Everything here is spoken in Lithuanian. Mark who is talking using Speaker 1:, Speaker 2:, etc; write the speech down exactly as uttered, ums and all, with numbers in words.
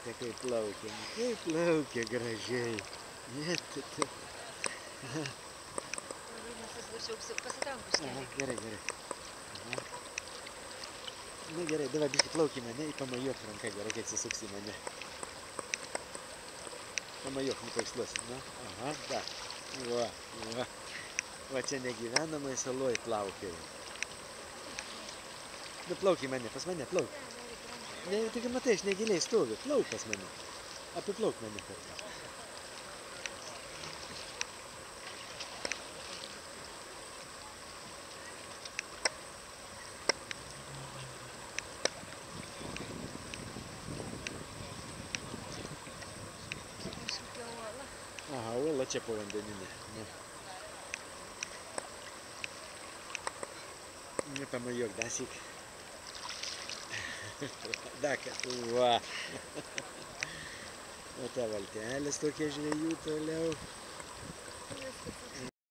Speaker 1: Žiūrėkite, kaip plaukia, kaip plaukia gražiai. Jėtite.
Speaker 2: Pasitraukus
Speaker 1: Aha, gerai, gerai. Aha. Na gerai, davai biškį plaukį mane, pamajuok ranką gerai, kai atsisuks į mane. Pamajuok, nupaiksluosi, na, aha, da. Va, va. Va čia negyvenamai saloj plaukioja. Nu plauk į mane, pas mane plauk. Ne, taigi matai, aš negiliai stoviu, plauk pas mane. Apiplauk mane kartą. Aha, uola čia povandeninė. Ne. Nepamajuok dasik. Daka, va. O ta valtelis tokia žvejų toliau.